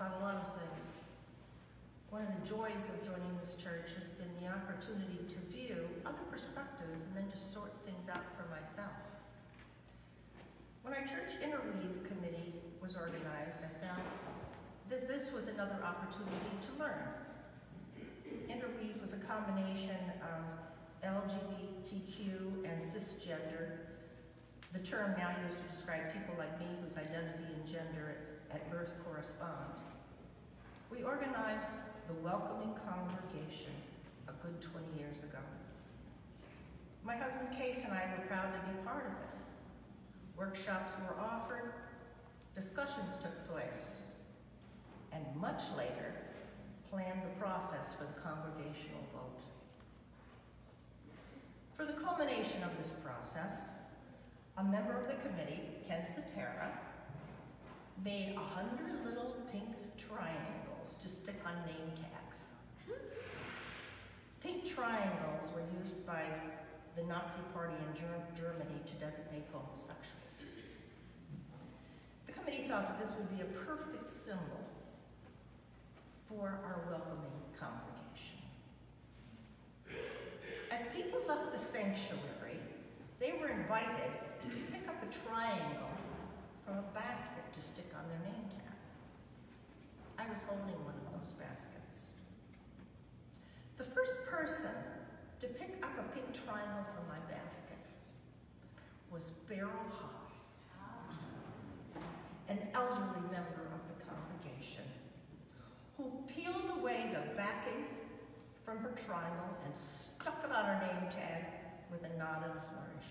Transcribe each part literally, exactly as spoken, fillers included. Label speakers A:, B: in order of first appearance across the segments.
A: about a lot of things. One of the joys of joining this church has been the opportunity to view other perspectives and then to sort things out for myself. When our church interweave committee was organized, I found that this was another opportunity to learn. Interweave was a combination of L G B T Q and cisgender, the term now used to describe people like me whose identity and gender at, at birth correspond. We organized the Welcoming Congregation a good twenty years ago. My husband Case and I were proud to be part of it. Workshops were offered, discussions took place, and much later, planned the process for the congregational vote. For the culmination of this process, a member of the committee, Ken Cetera, made a hundred little pink triangles to stick on name tags. Pink triangles were used by the Nazi Party in Ger Germany to designate homosexuals. The committee thought that this would be a perfect symbol for our welcoming congregation. As people left the sanctuary, they were invited to pick up a triangle from a basket to stick on their name tag. I was holding one of those baskets. The first person to pick up a pink triangle from my basket was Beryl Haas, an elderly member of the congregation, who peeled away the backing from her triangle and stuck it on her name tag with a nod and a flourish.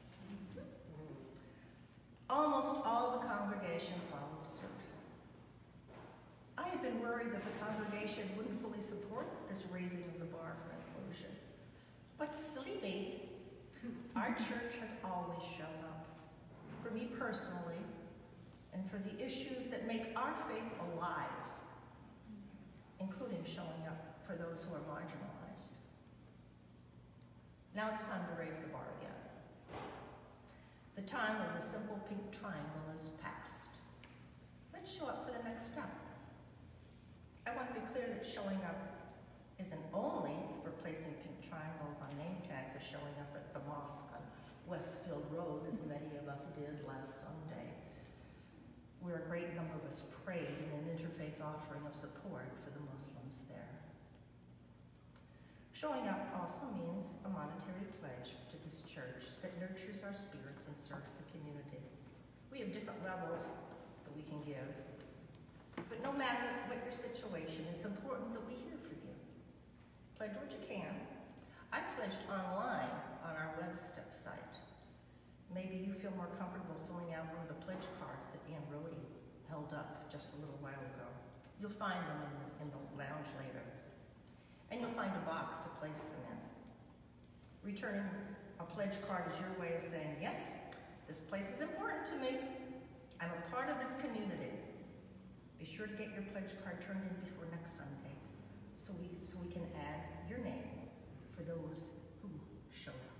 A: Almost all the congregation followed suit. I had been worried that the congregation wouldn't fully support this raising of the bar for inclusion. But sleepy, our church has always shown up, for me personally, and for the issues that make our faith alive, including showing up for those who are marginalized. Now it's time to raise the bar again. The time of the simple pink triangle is past. Let's show up for the next step. I want to be clear that showing up isn't only for placing pink triangles on name tags or showing up at the mosque on Westfield Road, as many of us did last Sunday, where a great number of us prayed in an interfaith offering of support for the Muslims there. Showing up also means a monetary pledge to this church that nurtures our spirits and serves the community. We have different levels that we can give, but no matter what your situation, it's important that we hear from you. Pledge what you can. I pledged online on our website. Maybe you feel more comfortable filling out one of the pledge cards that Ann Rhodey held up just a little while ago. You'll find them in the, in the lounge later. And you'll find a box to place them in. Returning a pledge card is your way of saying, yes, this place is important to me. I'm a part of this community. Be sure to get your pledge card turned in before next Sunday so we, so we can add your name for those who showed up.